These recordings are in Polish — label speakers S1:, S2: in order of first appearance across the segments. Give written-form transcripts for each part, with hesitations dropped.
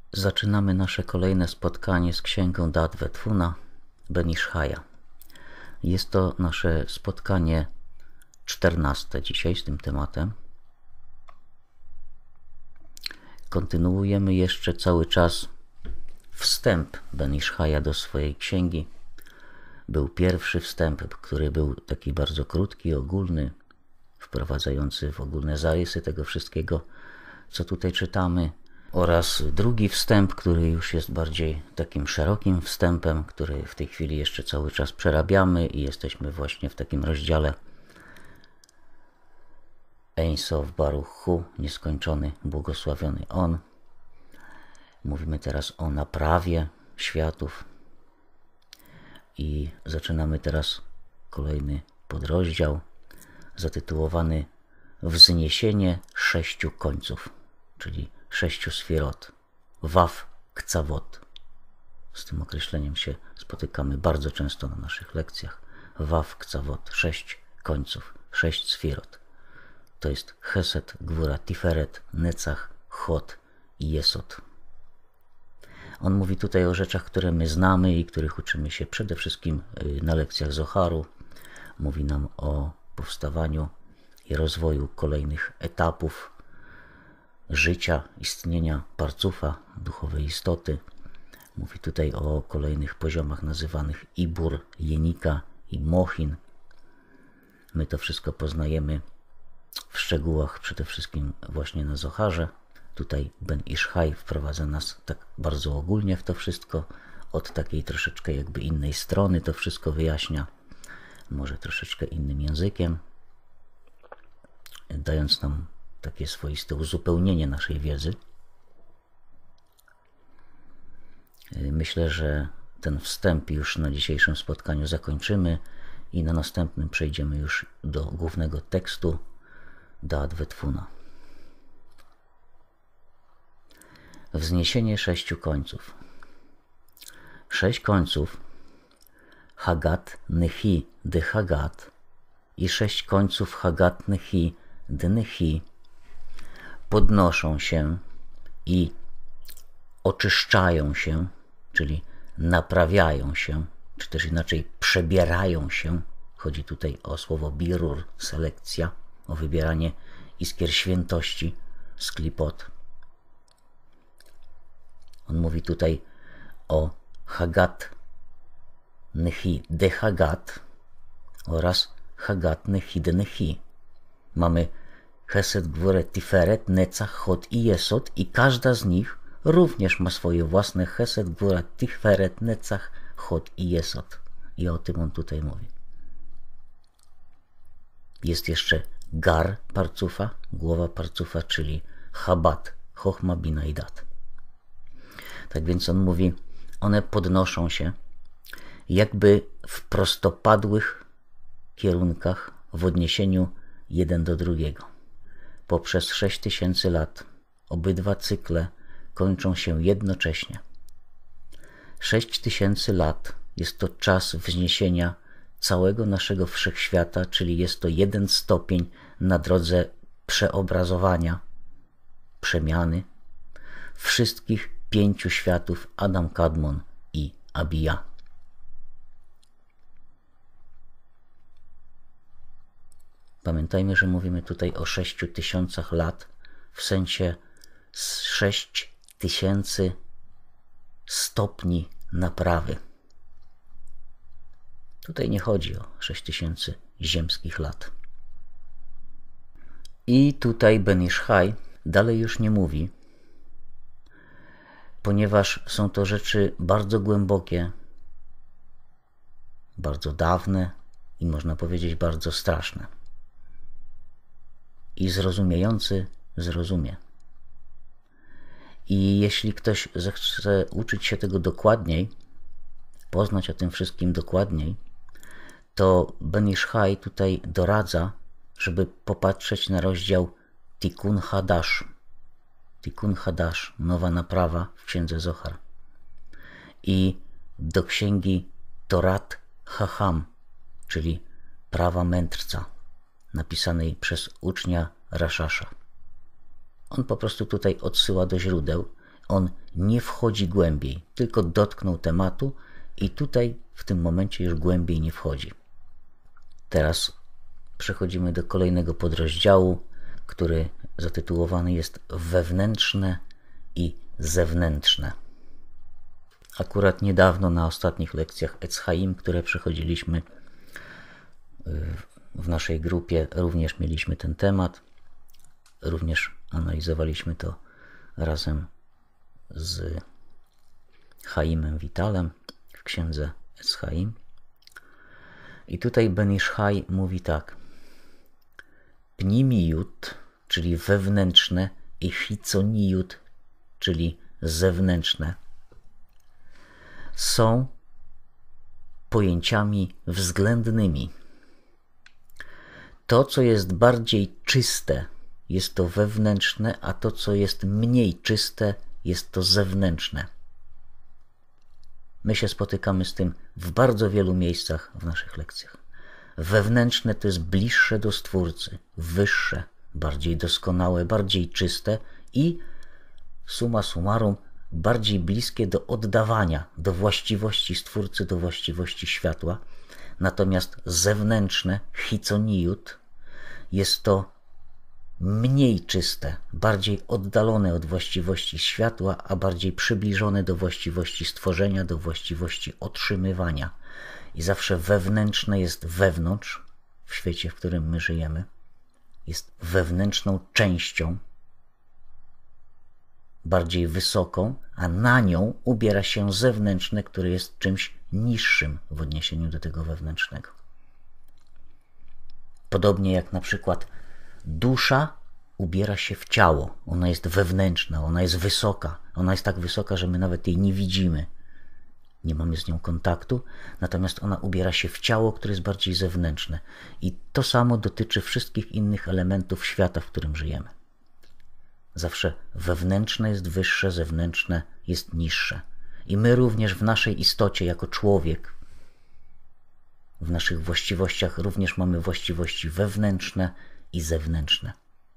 S1: Zaczynamy nasze kolejne spotkanie z księgą Da'at V'Tfuna Ben Ish Chaya. Jest to nasze spotkanie 14 dzisiaj z tym tematem. Kontynuujemy jeszcze cały czas wstęp Ben Ish Chaya do swojej księgi. Był pierwszy wstęp, który był taki bardzo krótki, ogólny, wprowadzający w ogólne zarysy tego wszystkiego, co tutaj czytamy. Oraz drugi wstęp, który już jest bardziej takim szerokim wstępem, który w tej chwili jeszcze cały czas przerabiamy i jesteśmy właśnie w takim rozdziale Ein Sof Baruch Hu, nieskończony, błogosławiony On. Mówimy teraz o naprawie światów i zaczynamy teraz kolejny podrozdział zatytułowany Wzniesienie 6 końców, czyli 6 sfirot, Waw Kcawot. Z tym określeniem się spotykamy bardzo często na naszych lekcjach. Waw Kcawot, 6 końców, 6 sfirot. To jest Chesed, Gwura, Tiferet, Necach, Chod i Jesod. On mówi tutaj o rzeczach, które my znamy i których uczymy się przede wszystkim na lekcjach Zoharu. Mówi nam o powstawaniu i rozwoju kolejnych etapów życia, istnienia Parcufa, duchowej istoty. Mówi tutaj o kolejnych poziomach nazywanych Ibur, Jenika i Mochin. My to wszystko poznajemy w szczegółach, przede wszystkim właśnie na Zoharze. Tutaj Ben Ish Chai wprowadza nas tak bardzo ogólnie w to wszystko, od takiej troszeczkę jakby innej strony to wszystko wyjaśnia, może troszeczkę innym językiem, dając nam takie swoiste uzupełnienie naszej wiedzy. Myślę, że ten wstęp już na dzisiejszym spotkaniu zakończymy i na następnym przejdziemy już do głównego tekstu Da'at V'Tfuna. Wzniesienie 6 końców. 6 końców Hagat Nehi de Hagat i 6 końców Hagat Nehi de Nehi podnoszą się i oczyszczają się, czyli naprawiają się, czy też inaczej przebierają się. Chodzi tutaj o słowo birur, selekcja, o wybieranie iskier świętości z klipot. On mówi tutaj o Hagat Nehi de Hagat oraz Hagat Nehi de Nehi. Mamy Chesed, Gwurę, Tiferet, Necach, Chod i Jesod i każda z nich również ma swoje własne Chesed, Gwurę, Tiferet, Necach, Chod i Jesod. I o tym on tutaj mówi. Jest jeszcze Gar Parcufa, głowa Parcufa, czyli Chabat, Chochma, Bina i Dat. Tak więc on mówi, one podnoszą się jakby w prostopadłych kierunkach w odniesieniu jeden do drugiego. Poprzez 6000 lat obydwa cykle kończą się jednocześnie. 6000 lat jest to czas wzniesienia całego naszego wszechświata, czyli jest to 1 stopień na drodze przeobrazowania, przemiany wszystkich 5 światów Adam, Kadmon i Abija. Pamiętajmy, że mówimy tutaj o 6000 lat, w sensie 6000 stopni naprawy. Tutaj nie chodzi o 6000 ziemskich lat. I tutaj Ben Ish Chai dalej już nie mówi, ponieważ są to rzeczy bardzo głębokie, bardzo dawne i można powiedzieć bardzo straszne. I zrozumiejący zrozumie. I jeśli ktoś zechce uczyć się tego dokładniej, poznać o tym wszystkim dokładniej, to Ben Ish Chai tutaj doradza, żeby popatrzeć na rozdział Tikkun Hadash. Tikkun Hadash, nowa naprawa w księdze Zohar. I do księgi Torat Chacham, czyli prawa mędrca, napisanej przez ucznia Rashasha. On po prostu tutaj odsyła do źródeł. On nie wchodzi głębiej, tylko dotknął tematu i tutaj w tym momencie już głębiej nie wchodzi. Teraz przechodzimy do kolejnego podrozdziału, który zatytułowany jest Wewnętrzne i zewnętrzne. Akurat niedawno na ostatnich lekcjach Etz Chaim, które przechodziliśmy w naszej grupie, również mieliśmy ten temat. Również analizowaliśmy to razem z Chaimem Vitalem w księdze Etz Chaim. I tutaj Ben Ish Chai mówi tak. Pnimiyut, czyli wewnętrzne, i chitzoniyut, czyli zewnętrzne, są pojęciami względnymi. To, co jest bardziej czyste, jest to wewnętrzne, a to, co jest mniej czyste, jest to zewnętrzne. My się spotykamy z tym w bardzo wielu miejscach w naszych lekcjach. Wewnętrzne to jest bliższe do Stwórcy, wyższe, bardziej doskonałe, bardziej czyste i summa summarum bardziej bliskie do oddawania, do właściwości Stwórcy, do właściwości światła. Natomiast zewnętrzne, chitzoniyut, jest to mniej czyste, bardziej oddalone od właściwości światła, a bardziej przybliżone do właściwości stworzenia, do właściwości otrzymywania. I zawsze wewnętrzne jest wewnątrz, w świecie, w którym my żyjemy, jest wewnętrzną częścią, bardziej wysoką, a na nią ubiera się zewnętrzne, które jest czymś niższym w odniesieniu do tego wewnętrznego. Podobnie jak na przykład dusza ubiera się w ciało. Ona jest wewnętrzna, ona jest wysoka. Ona jest tak wysoka, że my nawet jej nie widzimy. Nie mamy z nią kontaktu, natomiast ona ubiera się w ciało, które jest bardziej zewnętrzne. I to samo dotyczy wszystkich innych elementów świata, w którym żyjemy. Zawsze wewnętrzne jest wyższe, zewnętrzne jest niższe. I my również w naszej istocie, jako człowiek, w naszych właściwościach również mamy właściwości wewnętrzne i zewnętrzne.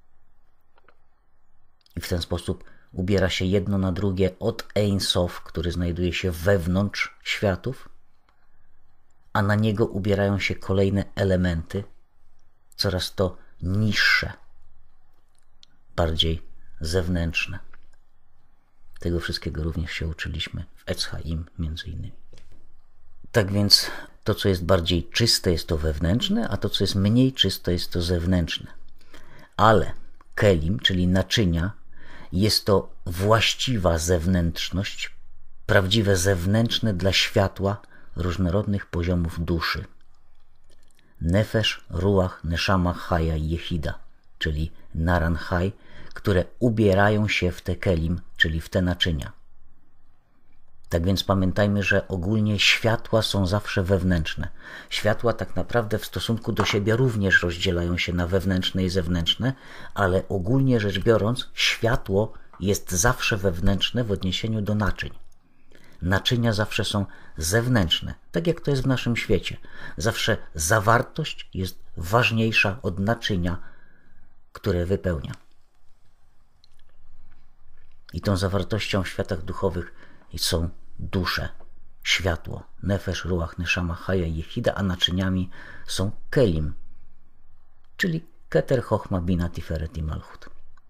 S1: I w ten sposób ubiera się jedno na drugie od Ein Sof, który znajduje się wewnątrz światów, a na niego ubierają się kolejne elementy, coraz to niższe, bardziej zewnętrzne. Tego wszystkiego również się uczyliśmy w Etz Chaim między innymi. Tak więc to, co jest bardziej czyste, jest to wewnętrzne, a to, co jest mniej czyste, jest to zewnętrzne. Ale kelim, czyli naczynia, jest to właściwa zewnętrzność, prawdziwe zewnętrzne dla światła różnorodnych poziomów duszy. Nefesh, ruach, neshama, chaya i jechida, czyli naran chai, które ubierają się w te kelim, czyli w te naczynia. Tak więc pamiętajmy, że ogólnie światła są zawsze wewnętrzne. Światła tak naprawdę w stosunku do siebie również rozdzielają się na wewnętrzne i zewnętrzne, ale ogólnie rzecz biorąc, światło jest zawsze wewnętrzne w odniesieniu do naczyń. Naczynia zawsze są zewnętrzne, tak jak to jest w naszym świecie. Zawsze zawartość jest ważniejsza od naczynia, które wypełnia. I tą zawartością w światach duchowych są dusze, światło, nefesh, ruach, neshama, chaya i jechida, a naczyniami są kelim, czyli keter, chochma, bina, tiferet i malchut.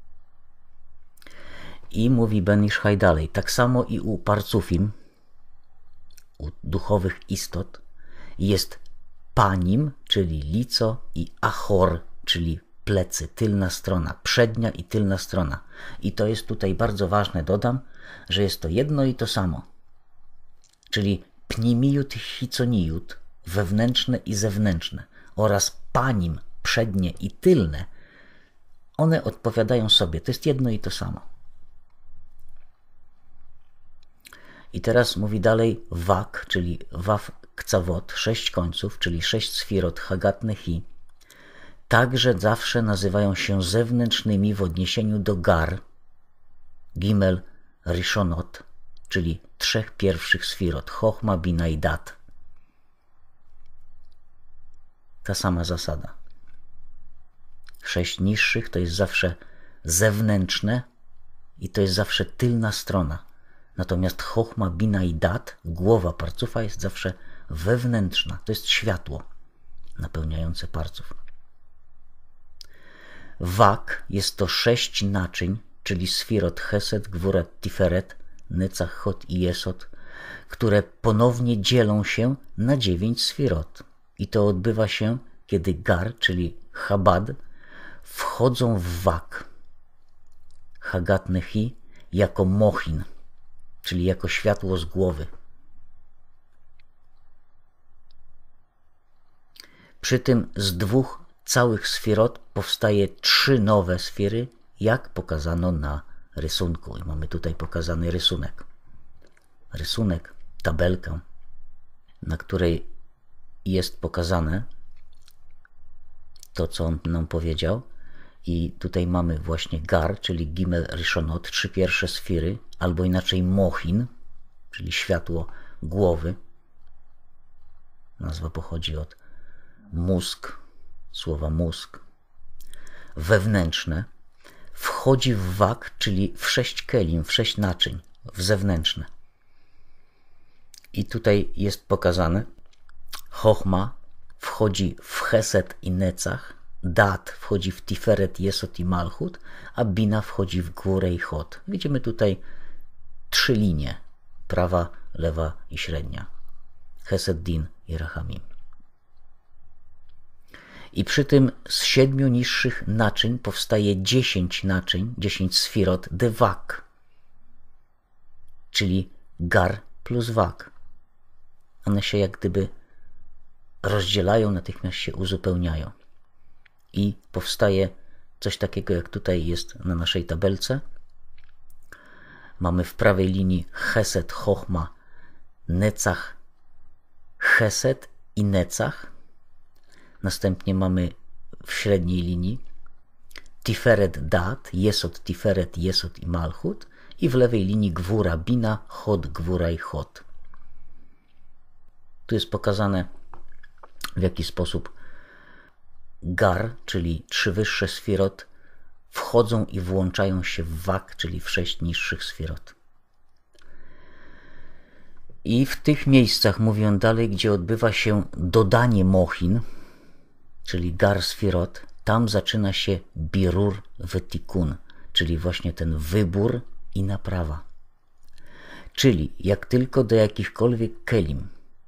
S1: I mówi Ben Ish Chai dalej, tak samo i u parcufim, u duchowych istot, jest panim, czyli lico, i achor, czyli plecy, tylna strona, przednia i tylna strona. I to jest tutaj bardzo ważne, dodam, że jest to jedno i to samo. Czyli pnimiyut i chitzoniyut, wewnętrzne i zewnętrzne, oraz panim, przednie i tylne, one odpowiadają sobie. To jest jedno i to samo. I teraz mówi dalej wak, czyli waw kcawot, 6 końców, czyli 6 sfirot, hagat nechi, także zawsze nazywają się zewnętrznymi w odniesieniu do gar, gimel, rishonot, czyli 3 pierwszych sfirot, chochma, bina i dat. Ta sama zasada. 6 niższych to jest zawsze zewnętrzne, i to jest zawsze tylna strona. Natomiast chochma, bina i dat, głowa parcufa, jest zawsze wewnętrzna. To jest światło napełniające parcuf. Wak jest to 6 naczyń, czyli sfirot, chesed, gwurat, tiferet, necach, chod i jesod, które ponownie dzielą się na 9 sfirot. I to odbywa się, kiedy gar, czyli chabad, wchodzą w wak, hagat nechi, jako mochin, czyli jako światło z głowy. Przy tym z 2 całych sfirot powstaje 3 nowe sfiry, jak pokazano na rysunku. I mamy tutaj pokazany rysunek. Rysunek, tabelkę, na której jest pokazane to, co on nam powiedział. I tutaj mamy właśnie gar, czyli gimel rishonot, 3 pierwsze sfiry, albo inaczej mochin, czyli światło głowy. Nazwa pochodzi od mózg, słowa mózg. Wewnętrzne wchodzi w wak, czyli w 6 kelim, w 6 naczyń, w zewnętrzne. I tutaj jest pokazane, chochma wchodzi w chesed i necach, dat wchodzi w tiferet, jesod i malchut, a bina wchodzi w górę i chod. Widzimy tutaj 3 linie, prawa, lewa i średnia. Chesed, din i rachamim. I przy tym z 7 niższych naczyń powstaje 10 naczyń, 10 sfirot, dewak, czyli gar plus wak. One się jak gdyby rozdzielają, natychmiast się uzupełniają. I powstaje coś takiego, jak tutaj jest na naszej tabelce. Mamy w prawej linii chesed, chochma, necach, chesed i necach. Następnie mamy w średniej linii tiferet, dat, jesod, tiferet, jesod i malchut. I w lewej linii gwura, bina, chod, gwura i chod. Tu jest pokazane, w jaki sposób gar, czyli 3 wyższe sfirot, wchodzą i włączają się w wak, czyli w 6 niższych sfirot. I w tych miejscach, mówi on dalej, gdzie odbywa się dodanie mochin, czyli gar sfirot, tam zaczyna się birur wetikun, czyli właśnie ten wybór i naprawa. Czyli jak tylko do jakichkolwiek kelim,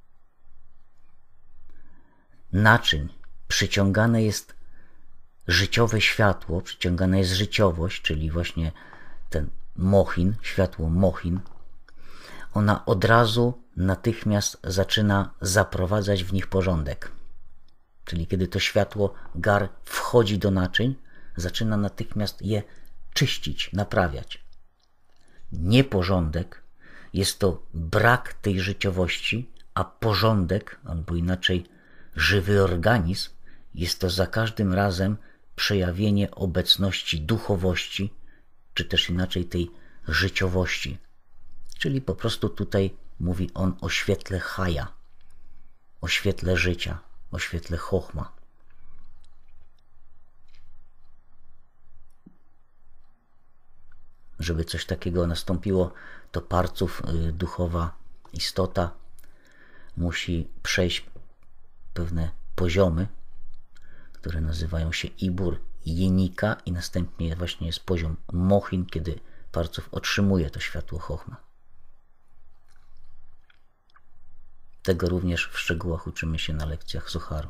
S1: naczyń przyciągane jest życiowe światło, przyciągana jest życiowość, czyli właśnie ten mochin, światło mochin, ona od razu natychmiast zaczyna zaprowadzać w nich porządek. Czyli kiedy to światło gar wchodzi do naczyń, zaczyna natychmiast je czyścić, naprawiać. Nieporządek jest to brak tej życiowości, a porządek, albo inaczej żywy organizm, jest to za każdym razem przejawienie obecności duchowości, czy też inaczej tej życiowości. Czyli po prostu tutaj mówi on o świetle chaja, o świetle życia, o świetle chochma. Żeby coś takiego nastąpiło, to parcuf, duchowa istota, musi przejść pewne poziomy, które nazywają się ibur, jenika, i następnie właśnie jest poziom mochin, kiedy parcuf otrzymuje to światło chochma. Tego również w szczegółach uczymy się na lekcjach Zoharu.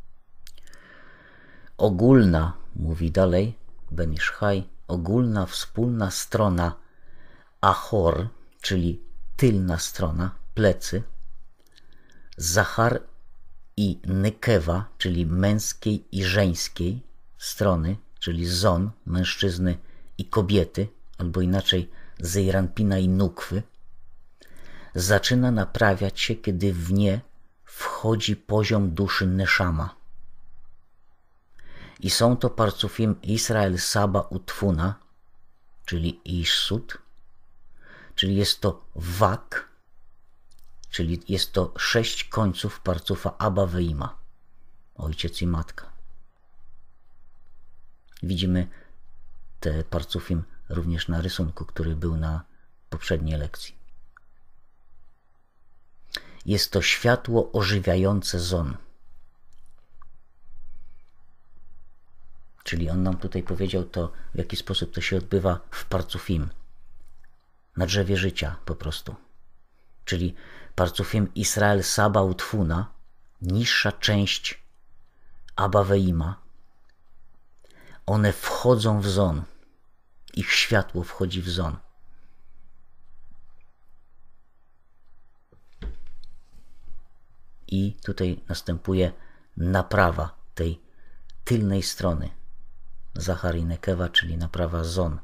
S1: Ogólna, mówi dalej Ben Ish Chai, ogólna wspólna strona achor, czyli tylna strona, plecy, zachar i nykewa, czyli męskiej i żeńskiej strony, czyli zon, mężczyzny i kobiety, albo inaczej zejranpina i nukwy, zaczyna naprawiać się, kiedy w nie wchodzi poziom duszy neszama. I są to parcufim Israel Saba Utfuna, czyli Ishsut, czyli jest to wak, czyli jest to 6 końców parcufa Abba Veima, ojciec i matka. Widzimy te parcufim również na rysunku, który był na poprzedniej lekcji. Jest to światło ożywiające Zon. Czyli on nam tutaj powiedział to, w jaki sposób to się odbywa w Parcufim, na drzewie życia po prostu. Czyli Parcufim Israel Saba Utfuna, niższa część Abba Veima, one wchodzą w Zon. Ich światło wchodzi w Zon. I tutaj następuje naprawa tej tylnej strony Zachari Nekewa, czyli naprawa Zon.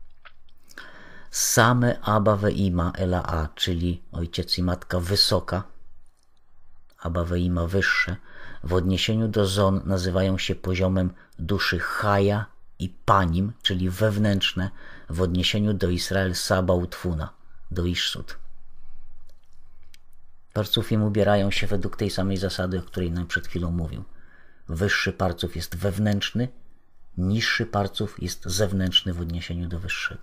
S1: Same Abba Veima Ela, czyli ojciec i matka wysoka, Abba Veima wyższe, w odniesieniu do Zon nazywają się poziomem duszy Chaja i Panim, czyli wewnętrzne, w odniesieniu do Israel Saba Utfuna, do Iszsut. Parcufim ubierają się według tej samej zasady, o której nam przed chwilą mówił. Wyższy parcuf jest wewnętrzny, niższy parcuf jest zewnętrzny w odniesieniu do wyższego.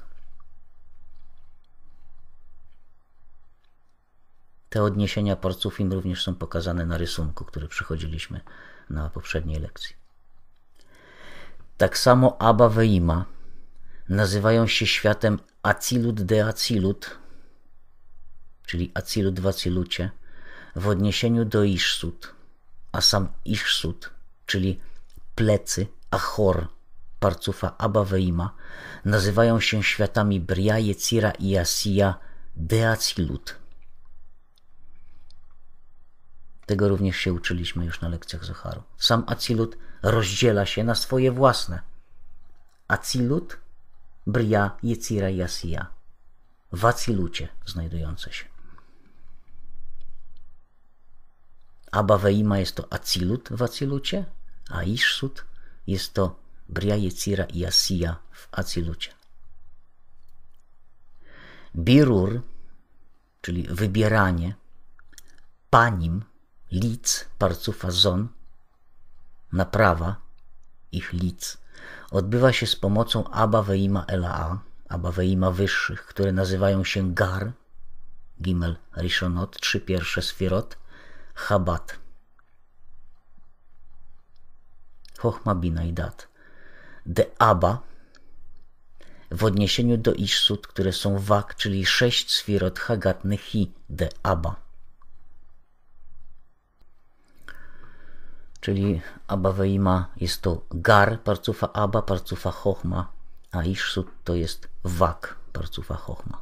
S1: Te odniesienia parcufim również są pokazane na rysunku, który przechodziliśmy na poprzedniej lekcji. Tak samo Abba Veima nazywają się światem Acilut de Acilut, czyli Acilut w Acilucie, w odniesieniu do Iszsut, a sam Iszsut, czyli plecy, Achor, parcufa Abba Veima, nazywają się światami Bria, Jecira i Asiya de Acilut. Tego również się uczyliśmy już na lekcjach Zoharu. Sam Acilut rozdziela się na swoje własne. Acilut, Bria, Jecira i Asiya. W Acilucie znajdujące się. Abba Veima jest to Acilut w Acilucie, a Iszsut jest to Bria, Jecira i Asiya w Acilucie. Birur, czyli wybieranie, Panim, lic, parcufa Zon, naprawa ich lic, odbywa się z pomocą Abba Veima Ela, Abba Veima wyższych, które nazywają się Gar, Gimel Rishonot, 3 pierwsze Sfirot, Chabad, Chochma, Bina i Dat. De Abba w odniesieniu do Iszsut, które są Wak, czyli 6 Sfirot Hagat Nechi de Abba. Czyli Abba Veima jest to Gar, parcufa Abba, parcufa Chochma, a Iszsut to jest Wak, parcufa Chochma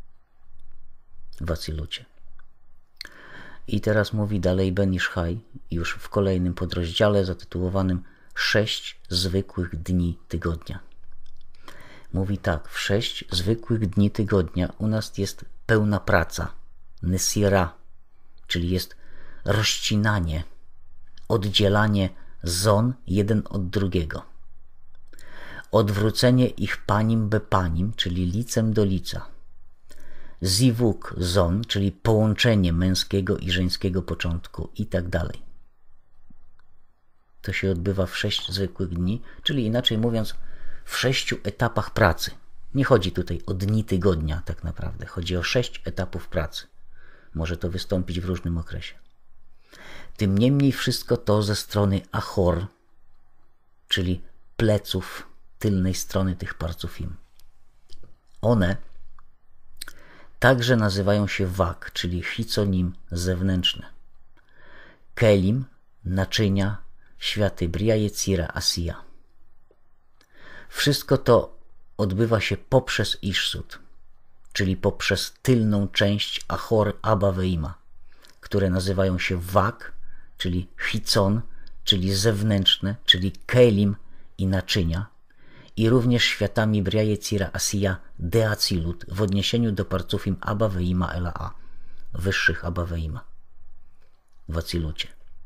S1: w Acilucie. I teraz mówi dalej Ben Ish Chai, już w kolejnym podrozdziale zatytułowanym 6 zwykłych dni tygodnia. Mówi tak, w 6 zwykłych dni tygodnia u nas jest pełna praca, Nesira, czyli jest rozcinanie, oddzielanie Zon jeden od drugiego. Odwrócenie ich Panim be Panim, czyli licem do lica. Zivuk Zon, czyli połączenie męskiego i żeńskiego początku i tak dalej. To się odbywa w 6 zwykłych dni, czyli inaczej mówiąc w 6 etapach pracy. Nie chodzi tutaj o dni tygodnia tak naprawdę. Chodzi o 6 etapów pracy. Może to wystąpić w różnym okresie. Tym niemniej wszystko to ze strony Achor, czyli pleców tylnej strony tych parcufim. One także nazywają się Wak, czyli Chiconim zewnętrzne. Kelim, naczynia, światy Bria, Jecira, Asiya. Wszystko to odbywa się poprzez Iszsut, czyli poprzez tylną część Achor Abba Veima, które nazywają się Wak, czyli Chicon, czyli zewnętrzne, czyli Kelim i naczynia, i również światami Bria, Jecira, Asiya de Acilut w odniesieniu do parcufim Abba Veima Ela, wyższych Abba Veima w Acilucie.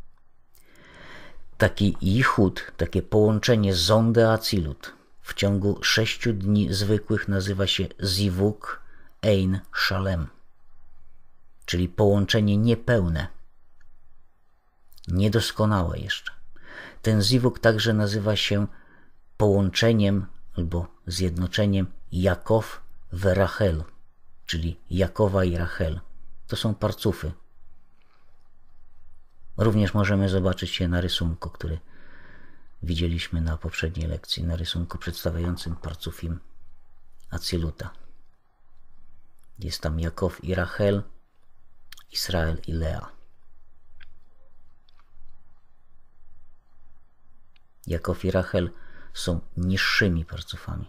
S1: Taki yichud, takie połączenie Zon de Acilut w ciągu 6 dni zwykłych nazywa się Zivuk Ein Shalem, czyli połączenie niepełne, niedoskonałe jeszcze. Ten Zivuk także nazywa się połączeniem albo zjednoczeniem Jakow we Rachel, czyli Jakowa i Rachel. To są parcufy. Również możemy zobaczyć je na rysunku, który widzieliśmy na poprzedniej lekcji, na rysunku przedstawiającym parcufim Atsiluta. Jest tam Jakow i Rachel, Israel i Lea. Jakow i Rachel są niższymi parcufami.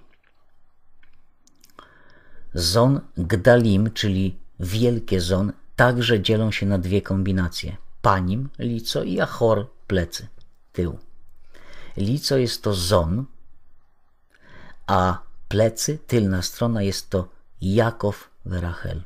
S1: Zon Gdalim, czyli wielkie zon, także dzielą się na dwie kombinacje. Panim, lico, i Achor, plecy, tył. Lico jest to zon, a plecy, tylna strona, jest to Jakow we Rachel.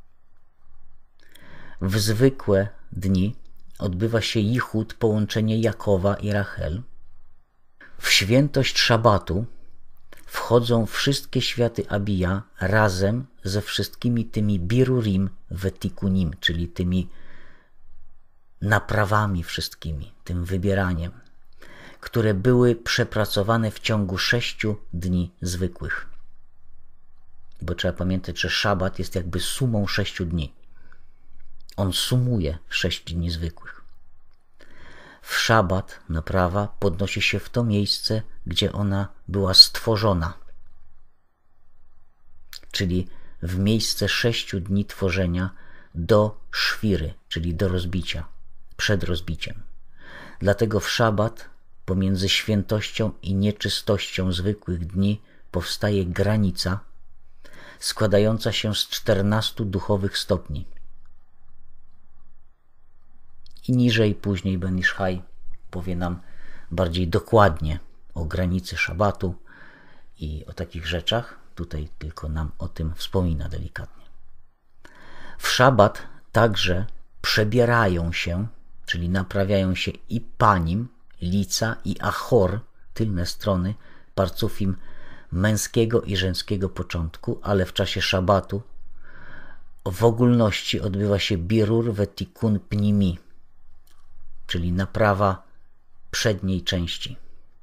S1: W zwykłe dni odbywa się jichud, połączenie Jakowa i Rachel. W świętość szabatu wchodzą wszystkie światy Abija razem ze wszystkimi tymi birurim vetikunim, czyli tymi naprawami wszystkimi, tym wybieraniem, które były przepracowane w ciągu 6 dni zwykłych. Bo trzeba pamiętać, że szabat jest jakby sumą 6 dni. On sumuje 6 dni zwykłych. W szabat naprawa podnosi się w to miejsce, gdzie ona była stworzona, czyli w miejsce 6 dni tworzenia do szwiry, czyli do rozbicia, przed rozbiciem. Dlatego w szabat pomiędzy świętością i nieczystością zwykłych dni powstaje granica składająca się z 14 duchowych stopni. I niżej później Ben Ish Chai powie nam bardziej dokładnie o granicy szabatu i o takich rzeczach. Tutaj tylko nam o tym wspomina delikatnie. W szabat także przebierają się, czyli naprawiają się i panim, lica, i achor, tylne strony, parcufim męskiego i żeńskiego początku, ale w czasie szabatu w ogólności odbywa się birur vetikun pnimi, czyli naprawa przedniej części,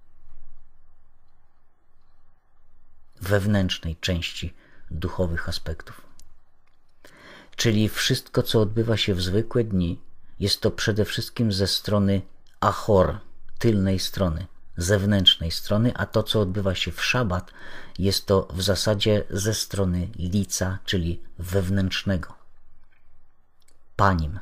S1: wewnętrznej części duchowych aspektów. Czyli wszystko, co odbywa się w zwykłe dni, jest to przede wszystkim ze strony achor, tylnej strony, zewnętrznej strony, a to, co odbywa się w szabat, jest to w zasadzie ze strony lica, czyli wewnętrznego, panim.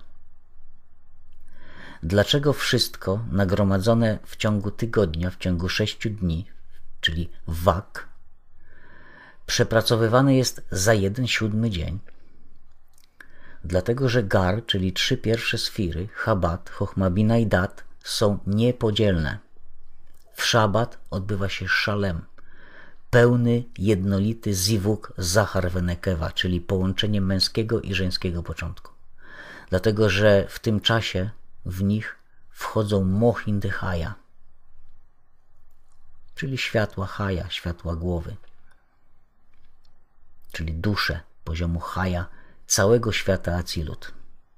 S1: Dlaczego wszystko nagromadzone w ciągu tygodnia, w ciągu 6 dni, czyli wak, przepracowywane jest za 1/7 dzień? Dlatego, że gar, czyli 3 pierwsze sfiry, Chabad, Chochma, Bina i Dat, są niepodzielne. W szabat odbywa się szalem, pełny, jednolity zivuk zachar venekewa, czyli połączenie męskiego i żeńskiego początku. Dlatego, że w tym czasie w nich wchodzą mochin de Chaya, czyli światła Chaya, światła głowy, czyli dusze poziomu Chaya całego świata Atsilut.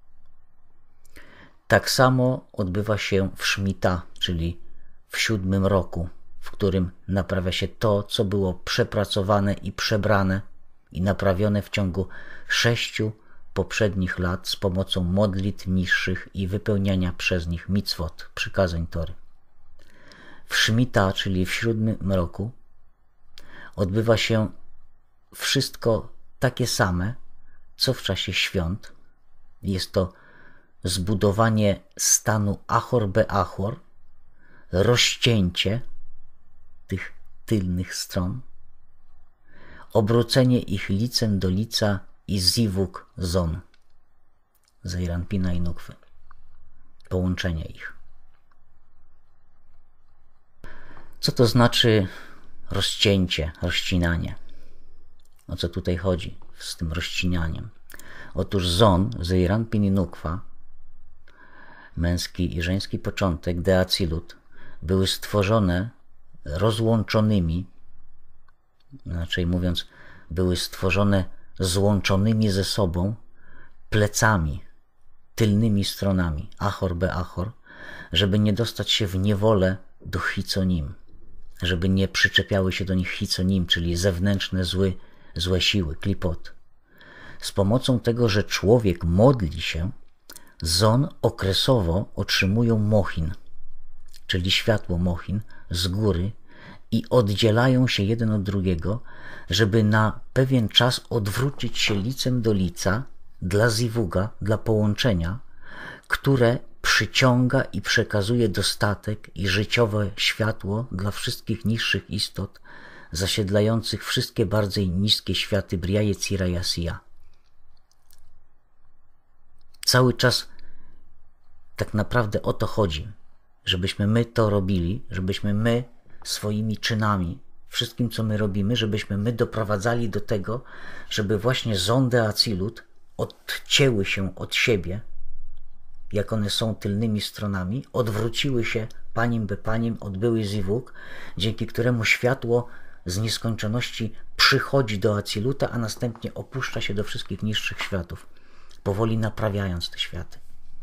S1: Tak samo odbywa się w Shmita, czyli w 7 roku, w którym naprawia się to, co było przepracowane i przebrane i naprawione w ciągu 6 poprzednich lat z pomocą modlitw niższych i wypełniania przez nich mitzvot, przykazań Tory. W Shmita, czyli w 7 roku, odbywa się wszystko takie same, co w czasie świąt. Jest to zbudowanie stanu Achor Be'achor, rozcięcie tych tylnych stron, obrócenie ich licem do lica i zivuk zon, Zeiranpina i Nukwy, połączenie ich. Co to znaczy rozcięcie, rozcinanie? O co tutaj chodzi z tym rozcinaniem? Otóż zon, Zeiranpin i Nukwa, męski i żeński początek, de Atsilut, były stworzone rozłączonymi, inaczej mówiąc, były stworzone złączonymi ze sobą plecami, tylnymi stronami, Achor Be'achor, żeby nie dostać się w niewolę do Chiconim, żeby nie przyczepiały się do nich hiconim, czyli zewnętrzne złe siły, klipot. Z pomocą tego, że człowiek modli się, zon okresowo otrzymują mochin, czyli światło mochin z góry i oddzielają się jeden od drugiego, żeby na pewien czas odwrócić się licem do lica dla zivuga, dla połączenia, które przyciąga i przekazuje dostatek i życiowe światło dla wszystkich niższych istot zasiedlających wszystkie bardziej niskie światy Briya Yetzira i Asiya. Cały czas tak naprawdę o to chodzi, żebyśmy my to robili, żebyśmy my swoimi czynami, wszystkim co my robimy, żebyśmy my doprowadzali do tego, żeby właśnie zondy Atsilut odcięły się od siebie, jak one są tylnymi stronami, odwróciły się panim be panim, odbyły zivug, dzięki któremu światło z nieskończoności przychodzi do Atsiluta, a następnie opuszcza się do wszystkich niższych światów, powoli naprawiając te światy.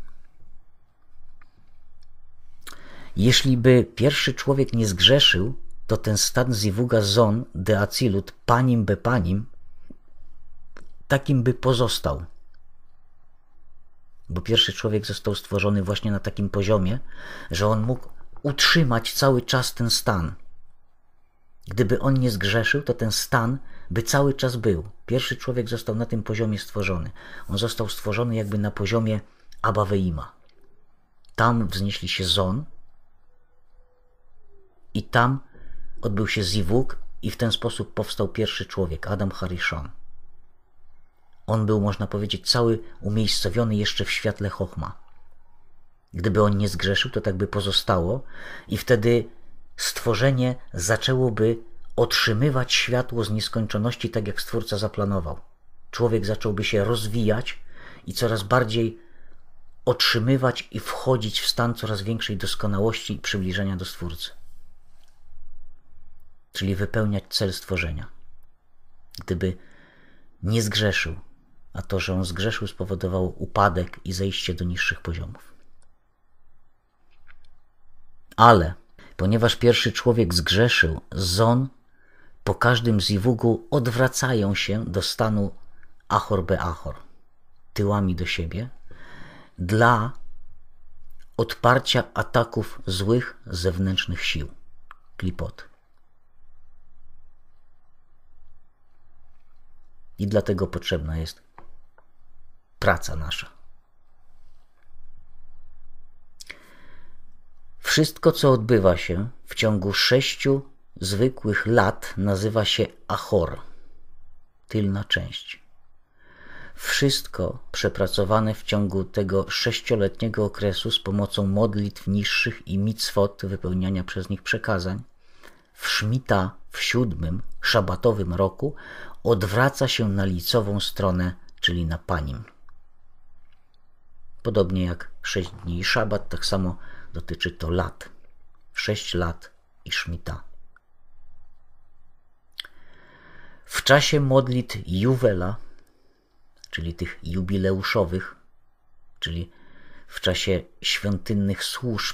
S1: Jeśli by pierwszy człowiek nie zgrzeszył, to ten stan zivuga zon de Atsilut panim be panim takim by pozostał. Bo pierwszy człowiek został stworzony właśnie na takim poziomie, że on mógł utrzymać cały czas ten stan. Gdyby on nie zgrzeszył, to ten stan by cały czas był. Pierwszy człowiek został na tym poziomie stworzony. On został stworzony jakby na poziomie Abba Ve'ima. Tam wznieśli się zon i tam odbył się zivug i w ten sposób powstał pierwszy człowiek, Adam Harishon. On był, można powiedzieć, cały umiejscowiony jeszcze w świetle Chochma. Gdyby on nie zgrzeszył, to tak by pozostało i wtedy stworzenie zaczęłoby otrzymywać światło z nieskończoności, tak jak Stwórca zaplanował. Człowiek zacząłby się rozwijać i coraz bardziej otrzymywać i wchodzić w stan coraz większej doskonałości i przybliżenia do Stwórcy. Czyli wypełniać cel stworzenia. Gdyby nie zgrzeszył, a to, że on zgrzeszył, spowodowało upadek i zejście do niższych poziomów. Ale ponieważ pierwszy człowiek zgrzeszył, zon po każdym zivugu odwracają się do stanu Achor be Achor, tyłami do siebie, dla odparcia ataków złych zewnętrznych sił, klipot. I dlatego potrzebna jest praca nasza. Wszystko, co odbywa się w ciągu 6 zwykłych lat, nazywa się Achor, tylna część. Wszystko przepracowane w ciągu tego 6-letniego okresu z pomocą modlitw niższych i mitzvot, wypełniania przez nich przekazań, w Szmita w 7. szabatowym roku odwraca się na licową stronę, czyli na panim. Podobnie jak 6 dni i szabat, tak samo dotyczy to lat. 6 lat i Szmita. W czasie modlitw Juwela, czyli tych jubileuszowych, czyli w czasie świątynnych służb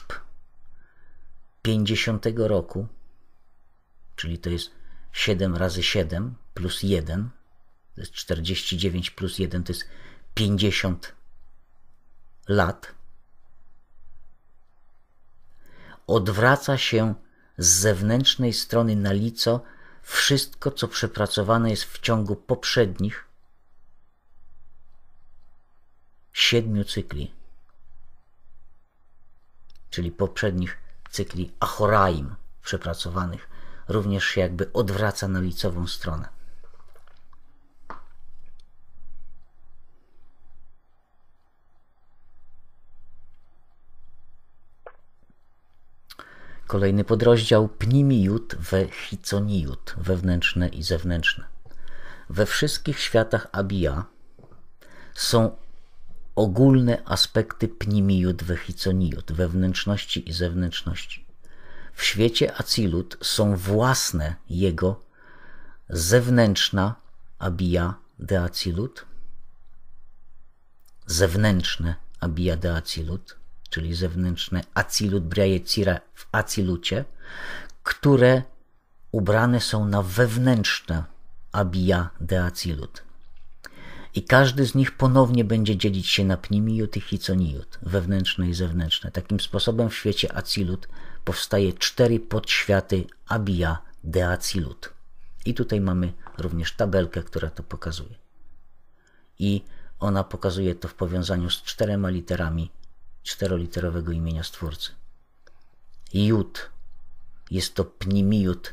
S1: 50 roku, czyli to jest 7 razy 7 plus 1, to jest 49 plus 1, to jest 50 lat, odwraca się z zewnętrznej strony na lico wszystko, co przepracowane jest w ciągu poprzednich 7 cykli, czyli poprzednich cykli Achoraim przepracowanych, również się jakby odwraca na licową stronę. Kolejny podrozdział Pnimiyut we Chitzoniyut, wewnętrzne i zewnętrzne. We wszystkich światach Abija są ogólne aspekty Pnimiyut we Chitzoniyut, wewnętrzności i zewnętrzności. W świecie Atsilut są własne jego zewnętrzna Abija de Atsilut, zewnętrzne Abija de Atsilut, czyli zewnętrzne Atsilut Briya Yetzira w Atsilucie, które ubrane są na wewnętrzne Abia de Azilut. I każdy z nich ponownie będzie dzielić się na pnimiyut i chiconiyut, wewnętrzne i zewnętrzne. Takim sposobem w świecie Azilut powstaje 4 podświaty Abia de Azilut. I tutaj mamy również tabelkę, która to pokazuje. I ona pokazuje to w powiązaniu z 4 literami 4-literowego imienia Stwórcy. Jud jest to pnimiyut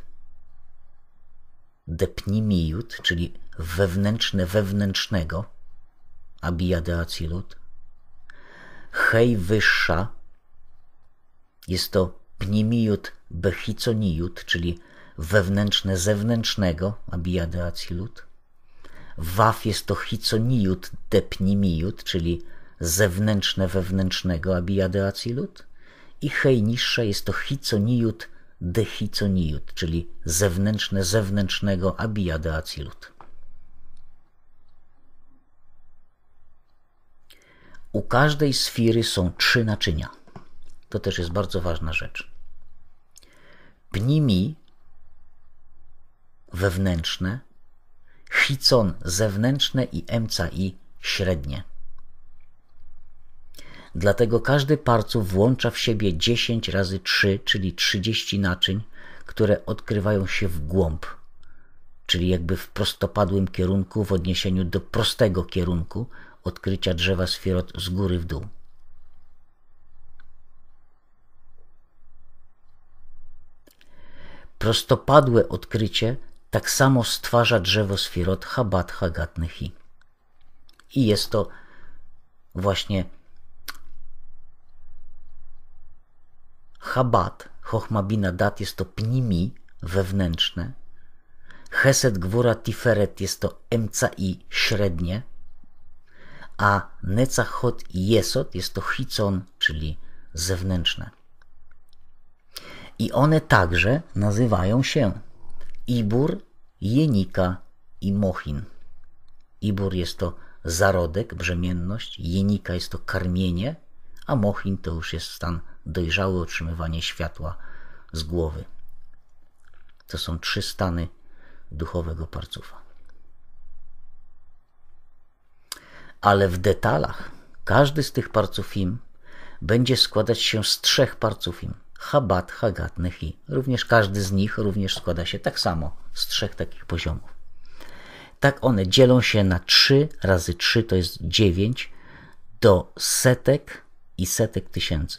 S1: de pnimiyut, czyli wewnętrzne wewnętrznego Abia de Azilut. Hej wyższa jest to pnimiyut bechiconiyut, czyli wewnętrzne zewnętrznego Abia de Azilut. Waf jest to chiconiyut de pnimiyut, czyli zewnętrzne wewnętrznego Abia de Azilut. I hej niższa jest to chiconiyut de chiconiyut, czyli zewnętrzne zewnętrznego Abia de Azilut. U każdej sfiry są 3 naczynia. To też jest bardzo ważna rzecz. Pnimi wewnętrzne, chicon zewnętrzne i emcai średnie. Dlatego każdy parców włącza w siebie 10 razy 3, czyli 30 naczyń, które odkrywają się w głąb, czyli jakby w prostopadłym kierunku w odniesieniu do prostego kierunku odkrycia drzewa sfirot z góry w dół. Prostopadłe odkrycie tak samo stwarza drzewo sfirot Chabad Hagat Nechi. I jest to właśnie Chabad, Chochma Bina Dat jest to pnimi wewnętrzne, Chesed Gwura Tiferet jest to emcai średnie, a Netzachot i Jesod jest to chicon, czyli zewnętrzne. I one także nazywają się Ibur, Jenika i Mochin. Ibur jest to zarodek, brzemienność, Jenika jest to karmienie, a Mochin to już jest stan dojrzały, otrzymywanie światła z głowy. To są 3 stany duchowego parcufa. Ale w detalach każdy z tych parcufim będzie składać się z 3 parcufim. Chabad, Hagat, Nechi. Również każdy z nich również składa się tak samo z 3 takich poziomów. Tak one dzielą się na 3 razy 3 to jest 9 do setek i setek tysięcy.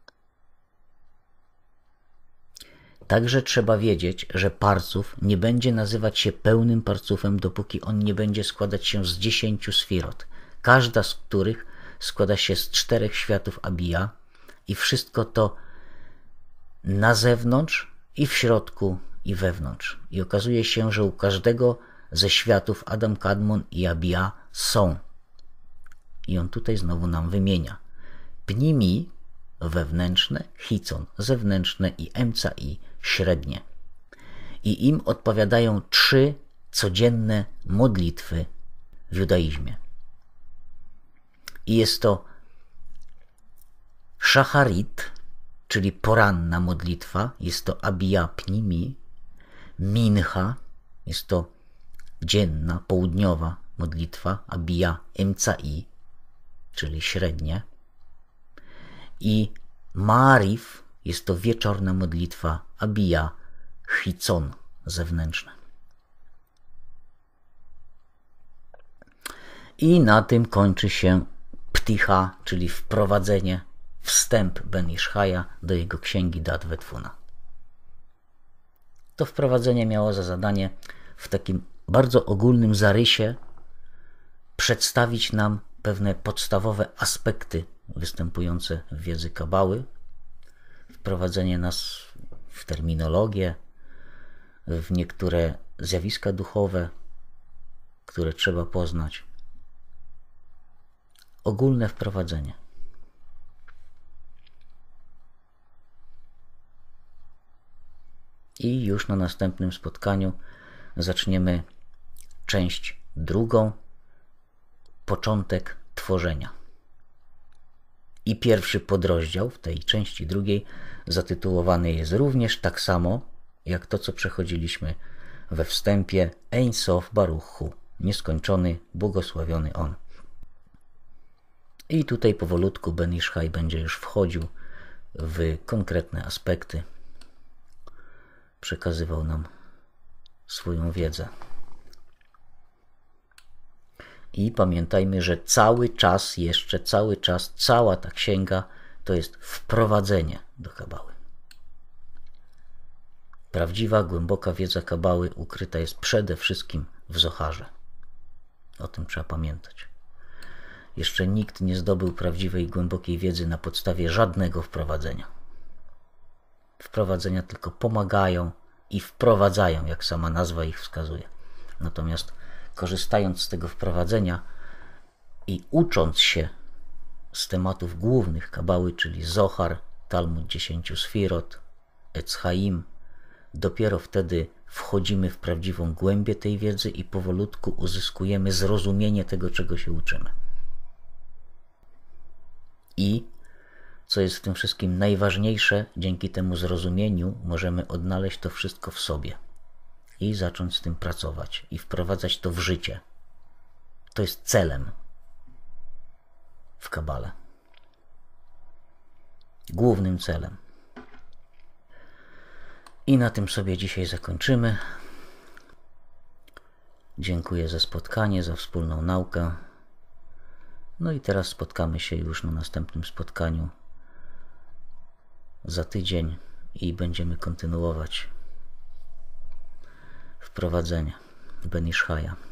S1: Także trzeba wiedzieć, że parcuf nie będzie nazywać się pełnym parcufem, dopóki on nie będzie składać się z 10 sfirot, każda z których składa się z 4 światów Abia i wszystko to na zewnątrz i w środku i wewnątrz. I okazuje się, że u każdego ze światów Adam Kadmon i Abia są. I on tutaj znowu nam wymienia. Pnimi wewnętrzne, chicon zewnętrzne i emcai średnie. I im odpowiadają 3 codzienne modlitwy w judaizmie. I jest to szacharit, czyli poranna modlitwa, jest to Abia Pnimi, mincha, jest to dzienna, południowa modlitwa, Abia Emcai, czyli średnie, i Maarif jest to wieczorna modlitwa, Abia Chicon, zewnętrzna. I na tym kończy się Pticha, czyli wprowadzenie, wstęp Ben Iszchaja do jego księgi Dat Wetfuna. To wprowadzenie miało za zadanie w takim bardzo ogólnym zarysie przedstawić nam pewne podstawowe aspekty występujące w wiedzy Kabały, wprowadzenie nas w terminologię, w niektóre zjawiska duchowe, które trzeba poznać. Ogólne wprowadzenie. I już na następnym spotkaniu zaczniemy część drugą, początek tworzenia. I pierwszy podrozdział w tej części drugiej zatytułowany jest również tak samo jak to, co przechodziliśmy we wstępie. Ein Sof Baruch Hu, nieskończony, błogosławiony On. I tutaj powolutku Ben Ish Chai będzie już wchodził w konkretne aspekty, przekazywał nam swoją wiedzę. I pamiętajmy, że cały czas, cała ta księga to jest wprowadzenie do Kabały. Prawdziwa, głęboka wiedza Kabały ukryta jest przede wszystkim w Zoharze. O tym trzeba pamiętać. Jeszcze nikt nie zdobył prawdziwej, głębokiej wiedzy na podstawie żadnego wprowadzenia. Wprowadzenia tylko pomagają i wprowadzają, jak sama nazwa ich wskazuje. Natomiast korzystając z tego wprowadzenia i ucząc się z tematów głównych Kabały, czyli Zohar, Talmud 10 Sfirot, Etz Chaim, dopiero wtedy wchodzimy w prawdziwą głębię tej wiedzy i powolutku uzyskujemy zrozumienie tego, czego się uczymy. I, co jest w tym wszystkim najważniejsze, dzięki temu zrozumieniu możemy odnaleźć to wszystko w sobie i zacząć z tym pracować i wprowadzać to w życie. To jest celem w Kabale. Głównym celem. I na tym sobie dzisiaj zakończymy. Dziękuję za spotkanie, za wspólną naukę. No i teraz spotkamy się już na następnym spotkaniu za tydzień i będziemy kontynuować wprowadzenie Ben Ish Chaia.